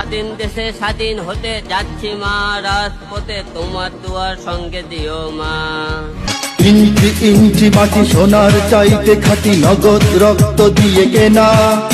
স্বাধীন দেশে স্বাধীন হতে যাচ্ছি মা, রাজপথে তোমার দুয়ার সঙ্গে দিও মা। ইঞ্চি ইঞ্চি মাটি সোনার চাইতে খাঁটি, নগদ রক্ত দিয়ে কেনা।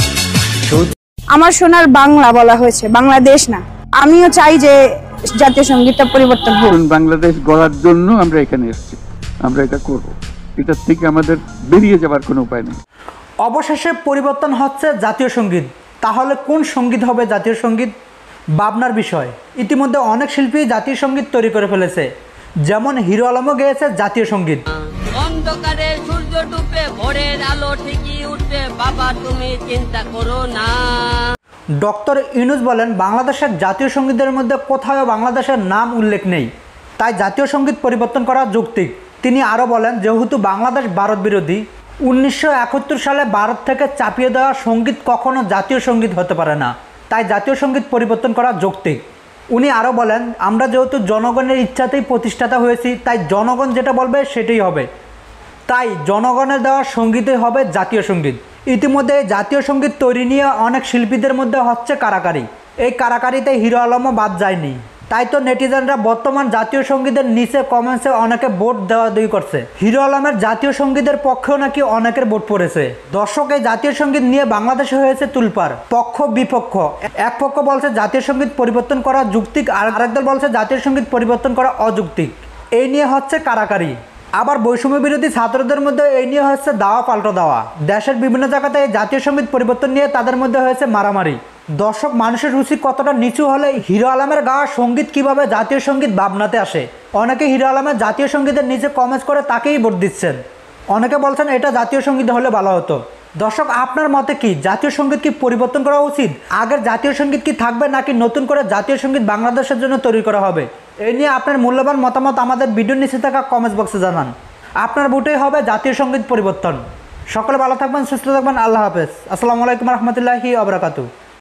আমার সোনার বাংলা বলা হয়েছে, বাংলাদেশ না। আমিও চাই যে জাতীয় সঙ্গীতটা পরিবর্তন হোক। বাংলাদেশ গড়ার জন্য আমরা এখানে এসেছি, আমরা এটা করব, এটার থেকে আমাদের বেরিয়ে যাবার কোনো উপায় নেই। অবশেষে পরিবর্তন হচ্ছে জাতীয় সঙ্গীত। তাহলে কোন সঙ্গীত হবে জাতীয় সঙ্গীত? ভাবনার বিষয়। ইতিমধ্যে অনেক শিল্পী জাতীয় সঙ্গীত তৈরি করে ফেলেছে, যেমন হিরো আলমও গেয়েছে জাতীয় সঙ্গীত। অন্ধকারে সূর্য ডুবে ভোরের আলো ঠিকই উঠবে, বাবা তুমি চিন্তা করো না। ডক্টর ইউনূস বলেন, বাংলাদেশের জাতীয় সঙ্গীতের মধ্যে কোথাও বাংলাদেশের নাম উল্লেখ নেই, তাই জাতীয় সঙ্গীত পরিবর্তন করা যৌক্তিক। তিনি আরও বলেন, যেহেতু বাংলাদেশ ভারত বিরোধী, 1971 সালে ভারত থেকে চাপিয়ে দেওয়া সঙ্গীত কখনো জাতীয় সঙ্গীত হতে পারে না, তাই জাতীয় সঙ্গীত পরিবর্তন করা যৌক্তিক। উনি আরও বলেন, আমরা যেহেতু জনগণের ইচ্ছাতেই প্রতিষ্ঠাতা হয়েছি, তাই জনগণ যেটা বলবে সেটাই হবে, তাই জনগণের দেওয়া সঙ্গীতই হবে জাতীয় সঙ্গীত। ইতিমধ্যে জাতীয় সঙ্গীত তৈরি নিয়ে অনেক শিল্পীদের মধ্যে হচ্ছে কারাকারি। এই কারাকারিতে হিরো আলমও বাদ যায়নি। তাই তো নেটিজেনরা বর্তমান জাতীয় সঙ্গীতের নিচে কমেন্টসে অনেকে ভোট দেওয়া করছে। হিরো আলমের জাতীয় সঙ্গীতের পক্ষেও নাকি অনেকের ভোট পড়েছে। দর্শক, এই জাতীয় সঙ্গীত নিয়ে বাংলাদেশে হয়েছে তুলপার, পক্ষ বিপক্ষ। এক পক্ষ বলছে জাতীয় সঙ্গীত পরিবর্তন করা যৌক্তিক, আর আরেক দল বলছে জাতীয় সঙ্গীত পরিবর্তন করা অযৌক্তিক। এই নিয়ে হচ্ছে কারাকারি। আবার বৈষম্য বিরোধী ছাত্রদের মধ্যে এই নিয়ে হচ্ছে দাওয়া পাল্টা দেওয়া। দেশের বিভিন্ন জায়গাতে এই জাতীয় সঙ্গীত পরিবর্তন নিয়ে তাদের মধ্যে হয়েছে মারামারি। দর্শক, মানুষের রুচি কতটা নিচু হলে হিরো আলমের গাওয়া সঙ্গীত কিভাবে জাতীয় সঙ্গীত ভাবনাতে আসে? অনেকে হিরো আলমের জাতীয় সঙ্গীতের নিচে কমেন্টস করে তাকেই ভোট দিচ্ছেন। অনেকে বলছেন এটা জাতীয় সঙ্গীত হলে ভালো হতো। দর্শক, আপনার মতে কি জাতীয় সঙ্গীত কি পরিবর্তন করা উচিত? আগের জাতীয় সঙ্গীত কি থাকবে, নাকি নতুন করে জাতীয় সঙ্গীত বাংলাদেশের জন্য তৈরি করা হবে? এই নিয়ে আপনার মূল্যবান মতামত আমাদের ভিডিওর নিচে থাকা কমেন্টস বক্সে জানান। আপনার ভোটেই হবে জাতীয় সঙ্গীত পরিবর্তন। সকলে ভালো থাকবেন, সুস্থ থাকবেন। আল্লাহ হাফেজ। আসসালামু আলাইকুম রহমতুল্লাহি ওয়া বারাকাতুহু।